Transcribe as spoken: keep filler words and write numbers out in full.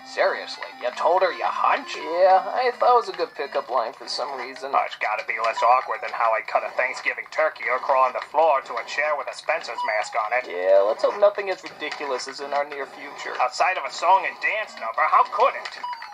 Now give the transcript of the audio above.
Seriously, you told her your hunch? Yeah, I thought it was a good pickup line for some reason. Oh, it's gotta be less awkward than how I cut a Thanksgiving turkey or crawl on the floor to a chair with a Spencer's mask on it. Yeah, let's hope nothing as ridiculous as in our near future. Outside of a song and dance number, how could it?